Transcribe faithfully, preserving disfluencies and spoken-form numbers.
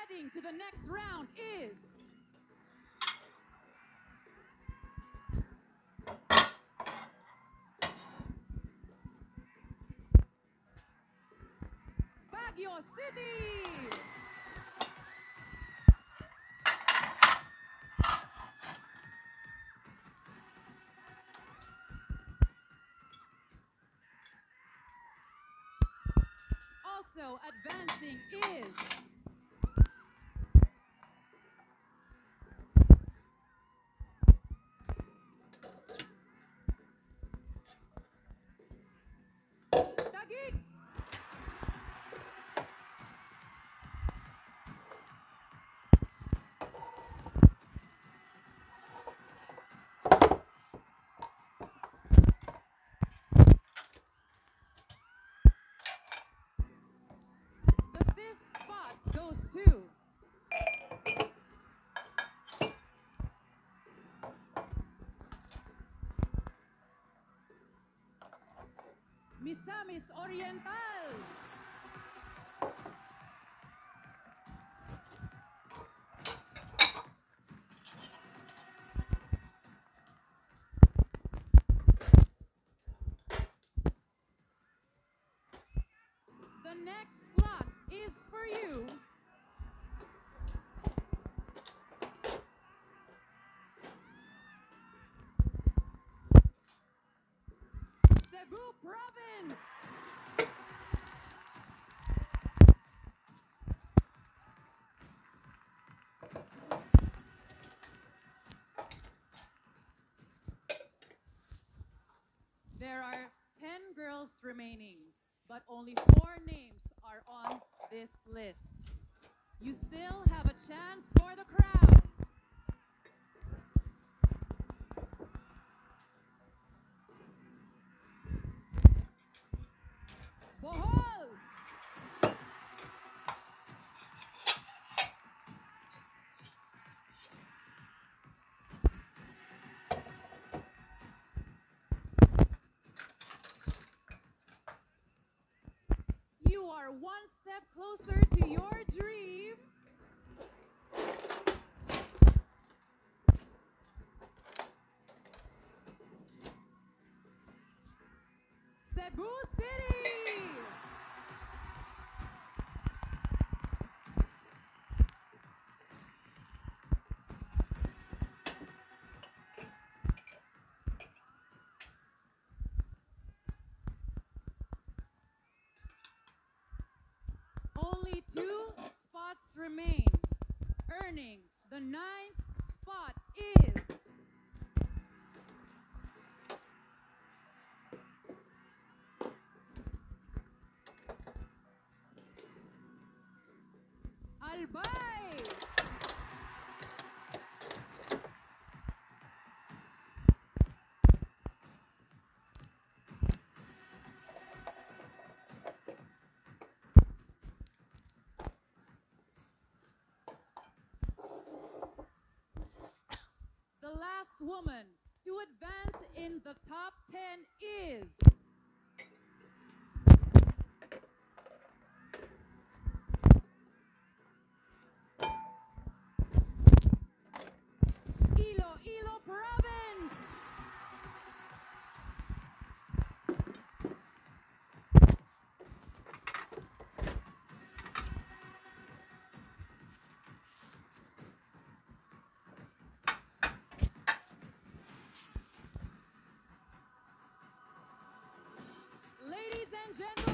heading to the next round is Baguio City. Also advancing is Taguig. The fifth spot goes to Misamis Oriental. The next slot is for you. Cebu Province. There are ten girls remaining, but only four names are on this list. You still have a chance for the crown. Bohol! You are one step closer to your dream. Cebu City! Only two spots remain. Earning the ninth spot is Albay. The last woman to advance in the top ten is Iloilo Province. Ladies and gentlemen,